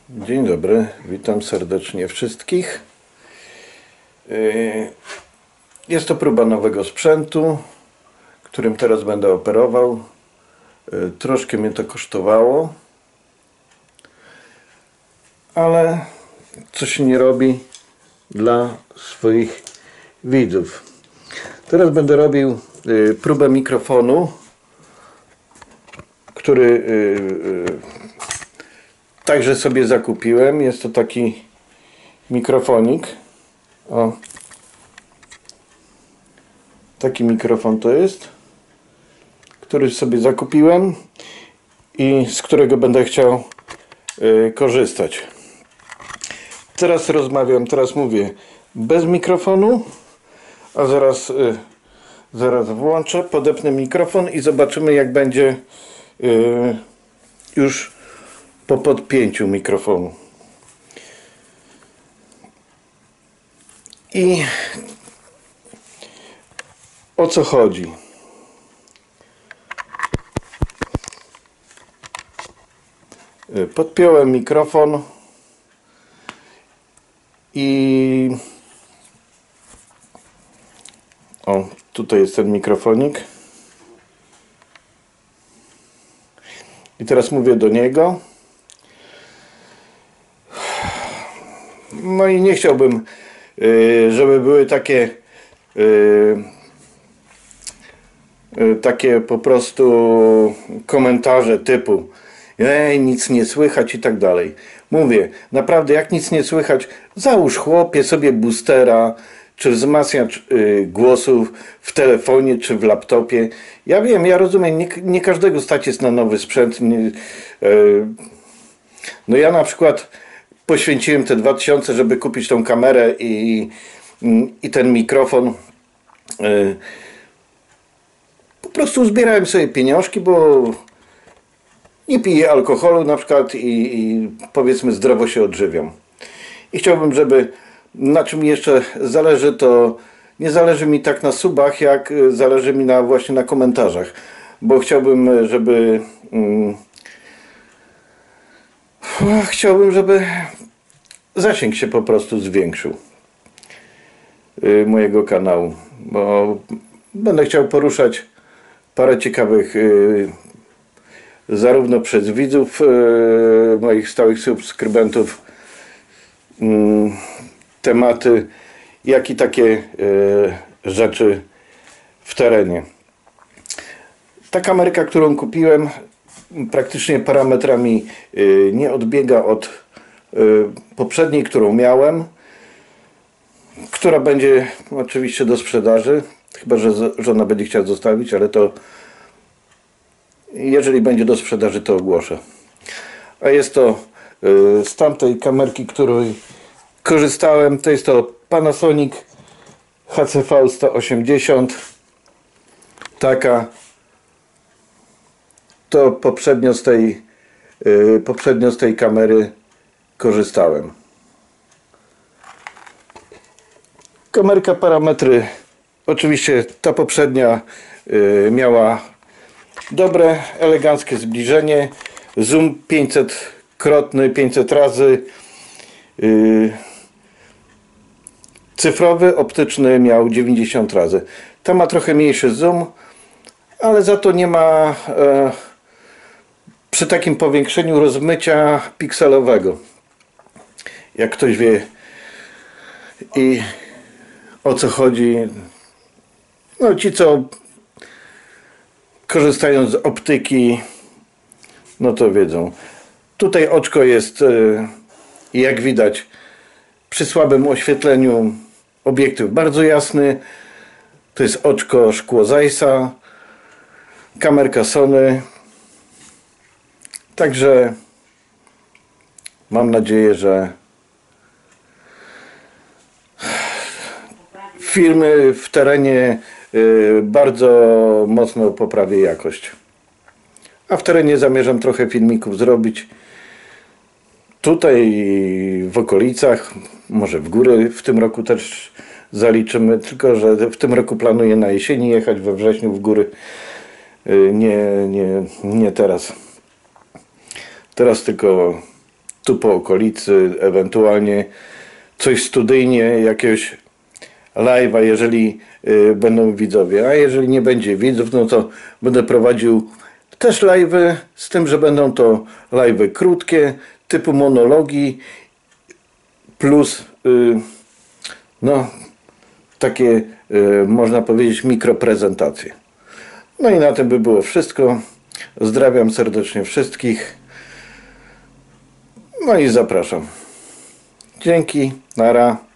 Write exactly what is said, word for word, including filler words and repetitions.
Dzień dobry, witam serdecznie wszystkich. Jest to próba nowego sprzętu, którym teraz będę operował. Troszkę mnie to kosztowało, ale co się nie robi dla swoich widzów. Teraz będę robił próbę mikrofonu, który także sobie zakupiłem. Jest to taki mikrofonik. O, taki mikrofon to jest, który sobie zakupiłem i z którego będę chciał y, korzystać. Teraz rozmawiam, teraz mówię bez mikrofonu, a zaraz, y, zaraz włączę, podepnę mikrofon i zobaczymy, jak będzie y, już po podpięciu mikrofonu. I o co chodzi? Podpiąłem mikrofon i o, tutaj jest ten mikrofonik. I teraz mówię do niego. No i nie chciałbym, żeby były takie takie po prostu komentarze typu ej, nic nie słychać i tak dalej. Mówię, naprawdę, jak nic nie słychać, załóż chłopie sobie boostera, czy wzmacniacz głosów w telefonie, czy w laptopie. Ja wiem, ja rozumiem, nie, nie każdego stać jest na nowy sprzęt. Nie, no ja na przykład poświęciłem te dwa tysiące, żeby kupić tą kamerę i, i ten mikrofon. Po prostu zbierałem sobie pieniążki, bo nie piję alkoholu na przykład i, i powiedzmy zdrowo się odżywiam. I chciałbym, żeby na czym jeszcze zależy, to nie zależy mi tak na subach, jak zależy mi na właśnie na komentarzach. Bo chciałbym, żeby mm, chciałbym, żeby zasięg się po prostu zwiększył yy, mojego kanału. Bo będę chciał poruszać parę ciekawych yy, zarówno przez widzów, yy, moich stałych subskrybentów yy, tematy, jak i takie yy, rzeczy w terenie. Ta kamerka, którą kupiłem, praktycznie parametrami yy, nie odbiega od yy, poprzedniej, którą miałem, która będzie oczywiście do sprzedaży, chyba że żona będzie chciała zostawić, ale to jeżeli będzie do sprzedaży, to ogłoszę. A jest to yy, z tamtej kamerki, której korzystałem, to jest to Panasonic H C V sto osiemdziesiąt. Taka. To poprzednio z tej, yy, poprzednio z tej kamery korzystałem. Kamerka, parametry. Oczywiście ta poprzednia yy, miała dobre, eleganckie zbliżenie, zoom pięćset krotny, pięćset razy, yy, cyfrowy, optyczny miał dziewięćdziesiąt razy. Ta ma trochę mniejszy zoom, ale za to nie ma e, przy takim powiększeniu rozmycia pikselowego, jak ktoś wie i o co chodzi. No ci, co korzystają z optyki, no to wiedzą. Tutaj oczko jest, jak widać, przy słabym oświetleniu obiektyw bardzo jasny. To jest oczko szkło Zeissa, kamerka Sony. Także mam nadzieję, że filmy w terenie bardzo mocno poprawię jakość. A w terenie zamierzam trochę filmików zrobić. Tutaj w okolicach, może w góry w tym roku też zaliczymy, tylko że w tym roku planuję na jesieni jechać, we wrześniu w góry. Nie, nie, nie teraz. Teraz tylko tu po okolicy, ewentualnie coś studyjnie, jakiegoś live'a, jeżeli y, będą widzowie, a jeżeli nie będzie widzów, no to będę prowadził też live'y, z tym, że będą to live'y krótkie, typu monologi, plus y, no takie y, można powiedzieć mikroprezentacje. No i na tym by było wszystko. Pozdrawiam serdecznie wszystkich. No i zapraszam. Dzięki, nara.